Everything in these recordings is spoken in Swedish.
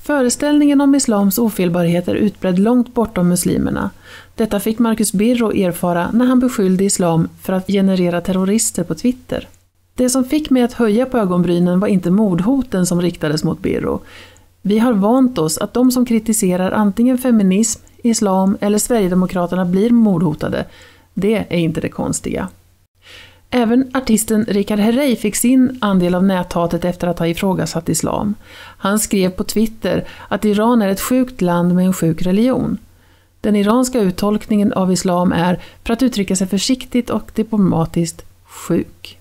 Föreställningen om islams ofelbarhet är utbredd långt bortom muslimerna. Detta fick Marcus Birro erfara när han beskyllde islam för att generera terrorister på Twitter. Det som fick mig att höja på ögonbrynen var inte mordhoten som riktades mot Birro. Vi har vant oss att de som kritiserar antingen feminism, islam eller Sverigedemokraterna blir mordhotade. Det är inte det konstiga. Även artisten Richard Herrey fick sin andel av näthatet efter att ha ifrågasatt islam. Han skrev på Twitter att Iran är ett sjukt land med en sjuk religion. Den iranska uttolkningen av islam är, för att uttrycka sig försiktigt och diplomatiskt, sjuk.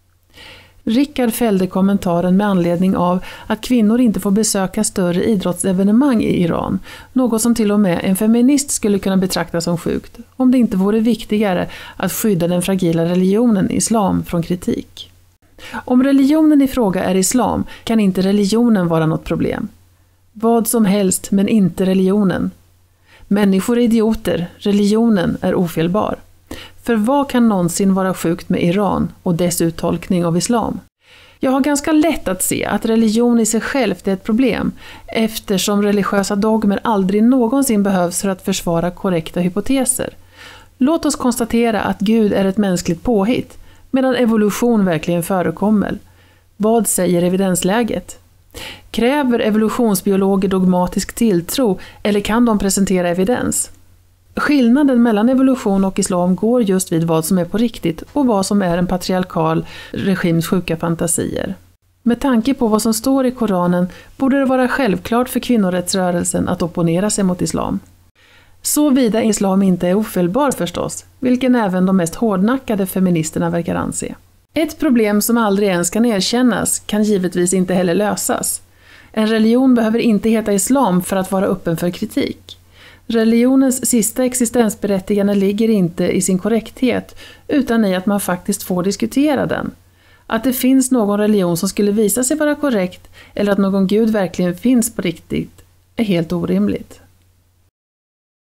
Richard fällde kommentaren med anledning av att kvinnor inte får besöka större idrottsevenemang i Iran, något som till och med en feminist skulle kunna betrakta som sjukt, om det inte vore viktigare att skydda den fragila religionen islam från kritik. Om religionen i fråga är islam kan inte religionen vara något problem. Vad som helst men inte religionen. Människor är idioter, religionen är ofelbar. För vad kan någonsin vara sjukt med Iran och dess uttolkning av islam? Jag har ganska lätt att se att religion i sig själv är ett problem, eftersom religiösa dogmer aldrig någonsin behövs för att försvara korrekta hypoteser. Låt oss konstatera att Gud är ett mänskligt påhitt, medan evolution verkligen förekommer. Vad säger evidensläget? Kräver evolutionsbiologer dogmatisk tilltro eller kan de presentera evidens? Skillnaden mellan evolution och islam går just vid vad som är på riktigt och vad som är en patriarkal regims sjuka fantasier. Med tanke på vad som står i Koranen borde det vara självklart för kvinnorättsrörelsen att opponera sig mot islam. Såvida islam inte är ofelbar förstås, vilken även de mest hårdnackade feministerna verkar anse. Ett problem som aldrig ens kan erkännas kan givetvis inte heller lösas. En religion behöver inte heta islam för att vara öppen för kritik. Religionens sista existensberättigande ligger inte i sin korrekthet utan i att man faktiskt får diskutera den. Att det finns någon religion som skulle visa sig vara korrekt eller att någon gud verkligen finns på riktigt är helt orimligt.